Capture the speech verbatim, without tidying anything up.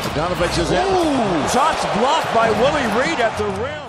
Bogdanovich is in. Shots blocked by Willie Reed at the rim.